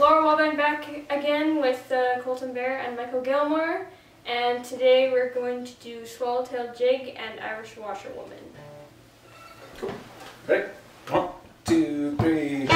Hello, Wallbank back again with Colten Bear and Michael Gilmore, and today we're going to do Swallowtail Jig and Irish Washerwoman. Cool. Ready? 1, 2, 3.